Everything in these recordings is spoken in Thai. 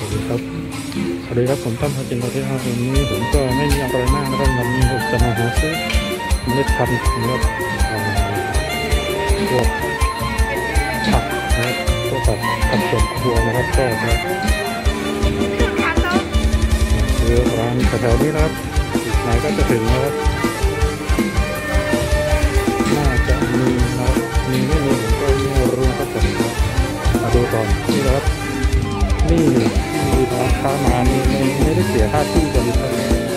ครับสวัสดีครับผมตั้มพาจินประเทศครับวันนี้ผมก็ไม่มีอะไรมากนะครับวันนี้ผมจะมาหาซื้อเมล็ดพันธุ์นะครับพวกผักนะครับพวกผักสวนครัวนะครับก็จะซื้อร้านแถวๆนี้นะครับอีกหน่อยก็จะถึงนะครับน่าจะมีนะครับมีไม่มีผมก็ไม่รู้ครับผมมาดูก่อนนี่นะครับนี่มีร้านค้ามานี่ไม่ได้เสียค่าที่กันครับ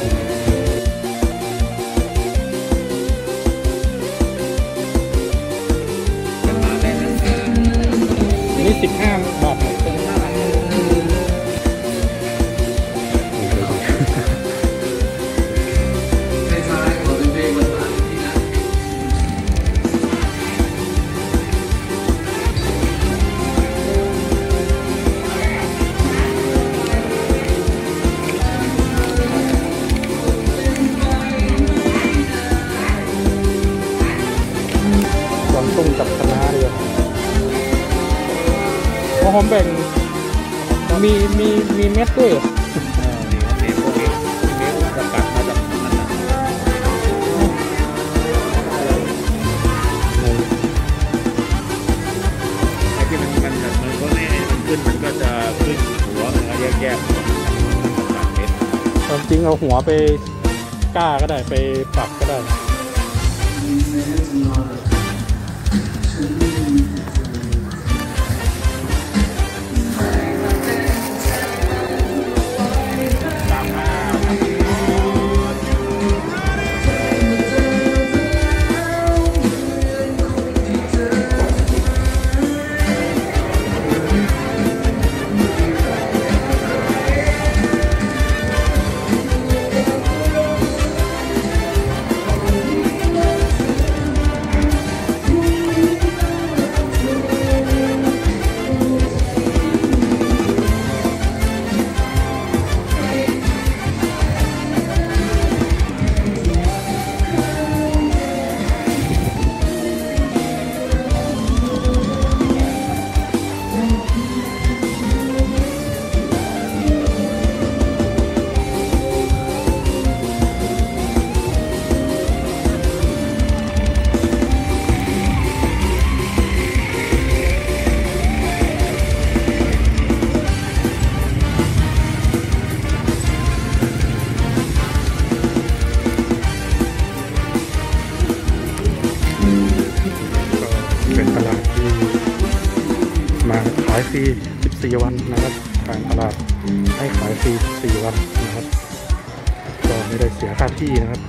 นี่15 บาทเป็น15 บาทกวางตุ้งกับคะน้าเลยพอหอมแบ่งมีเม็ดด้วยมีพวกนี้จะกัดมาจากนั้นนะไอ้ที่มันพวกนี้มันขึ้นมันก็จะขึ้นหัวมันก็แยกเม็ดความจริงเอาหัวไปก้าก็ได้ไปปักก็ได้เป็นตลาดที่มาขายฟรี14 วันนะครับทางตลาดให้ขายฟรี14 วันนะครับก็ไม่ได้เสียค่าที่นะครับ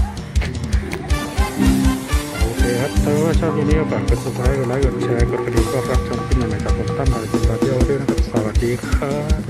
โอเคครับถ้าว่าชอบคลิปนี้ก็ฝากกด subscribe กดไลค์กดแชร์กดกระดิ่งก็รับชมคลิปใหม่ๆจากผมตั้มมาจินตาเที่ยวด้วยนะครับสวัสดีครับ